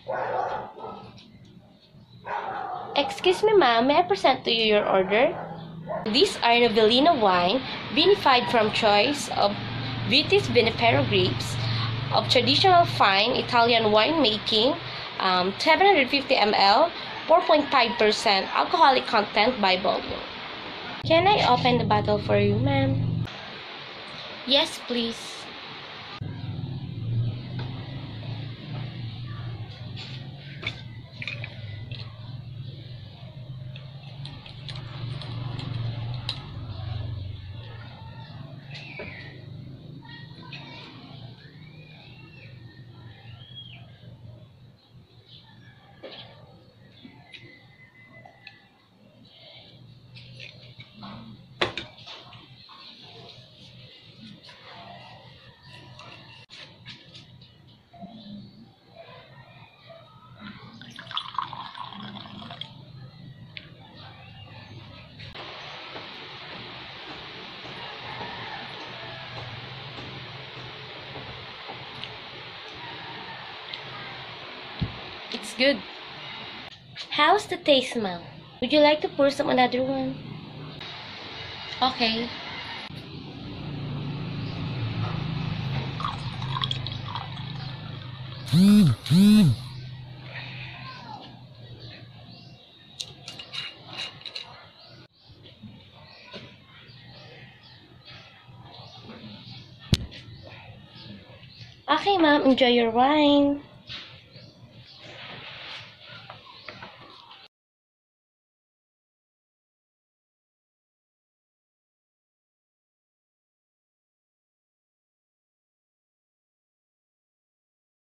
Excuse me, ma'am, may I present to you your order? These are Novellino wine, vinified from choice of Vitis vinifera grapes, of traditional fine Italian winemaking, 750 ml, 4.5% alcoholic content by volume. Can I open the bottle for you, ma'am? Yes, please. It's good. How's the taste, ma'am? Would you like to pour some another one? Okay. Okay, ma'am. Enjoy your wine.